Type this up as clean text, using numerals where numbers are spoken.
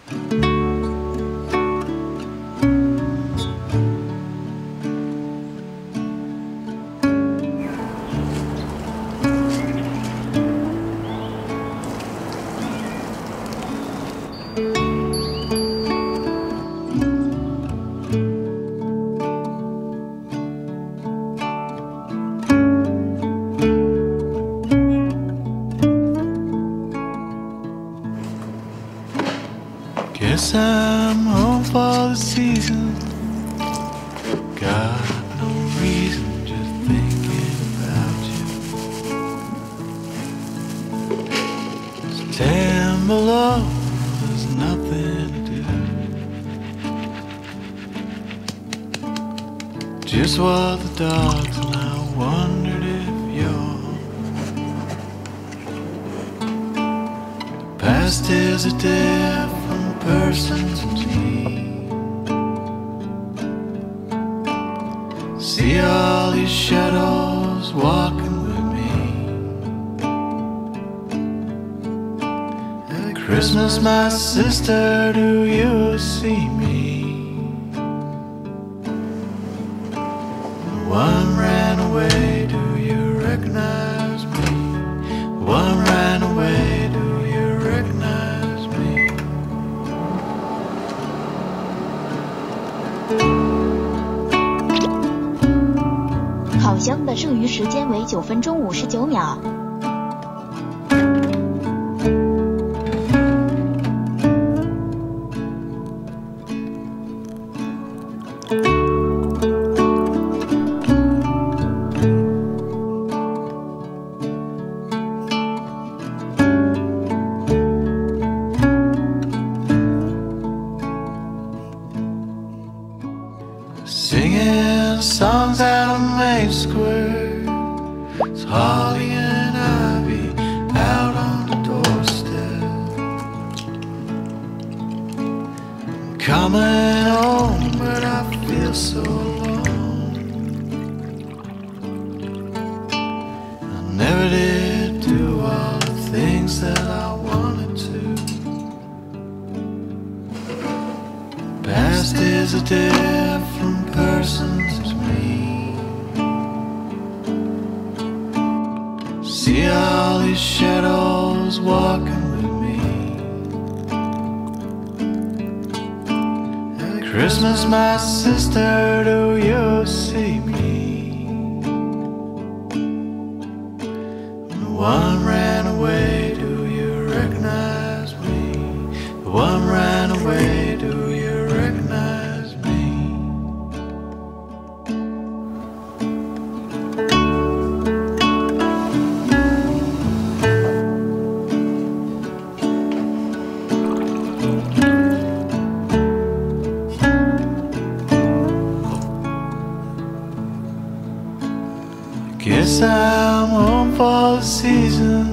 Guess I'm home for the season. Got no reason, just thinking about you. Stand below, there's nothing to do. Just walk the dogs and I wondered if your past is a different person to me. See all these shadows walking with me. At Christmas, my sister, do you see me? One ran away, do you recognize me? One ran away, do you recognize me? 好香的剩余时间为9分钟59秒。 Singing songs out on Main Square. It's holly and ivy out on the doorstep. I'm coming home, but I feel so alone. I never did do all the things that I wanted to. Past is a different person to me. See all these shadows walking with me. At Christmas, my sister, do you see me? One ran away, do you recognize me? One ran away, do you recognize me? Guess I'm home for the season.